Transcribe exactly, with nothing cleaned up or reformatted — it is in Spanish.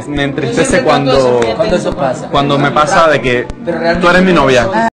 Me entristece cuando, Cuando eso pasa. cuando me pasa de que tú eres mi novia